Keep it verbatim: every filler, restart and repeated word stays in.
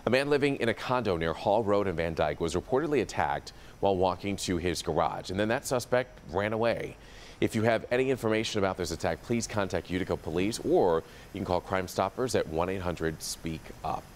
A man living in a condo near Hall Road in Van Dyke was reportedly attacked while walking to his garage, and then that suspect ran away. If you have any information about this attack, please contact Utica Police, or you can call Crime Stoppers at one eight hundred speak up.